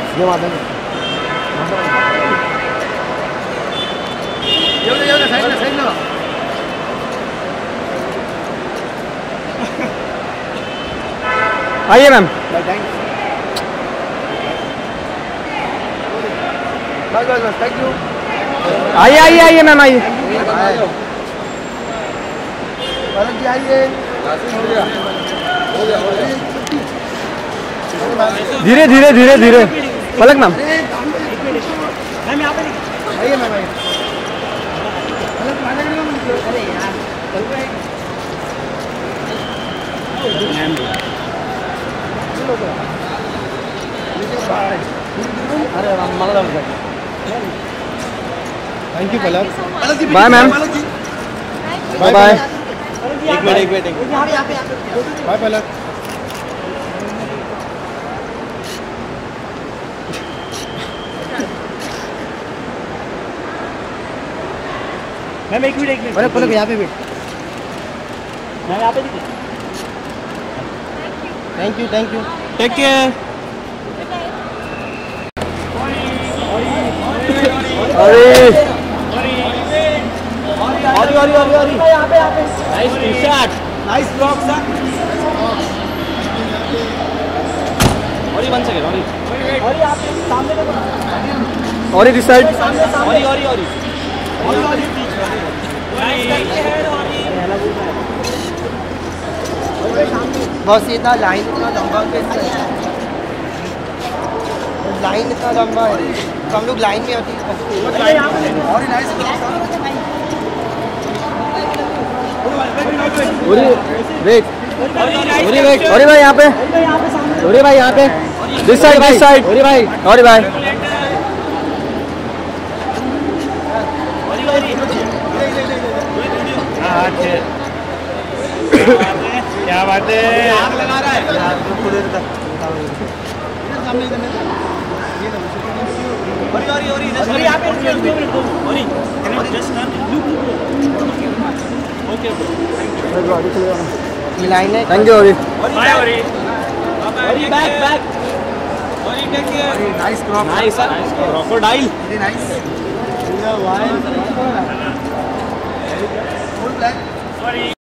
ये माता साइड लो। आइए मैम। बस थैंक यू। आइए आइए आइए मैम आइए। जी आइए। धीरे धीरे धीरे धीरे पलक मैम। मैम यहाँ पे आइए मैम आइए। अरे मला thank you Palak. Bye ma'am. Bye bye. एक मिनट बाय पलक। मैम एक मिनट। अरे पलक यहाँ पे बैठ। मैम यहाँ पे थैंक यू। Take care. अरे nice T-shirt, nice block sir. और 1 सेकंड और यहाँ पे सामने देखो। और दिस साइड। और बस ये था। लाइन इतना लंबा लाइन इतना लंबा है तो हम लोग लाइन में होती है। और नाइस वेट। और भाई यहाँ पे। और भाई यहाँ पे। दिस साइड और भाई। और भाई क्या बात है। आग लगा रहा है। Thank you. Nice crocodile. Nice.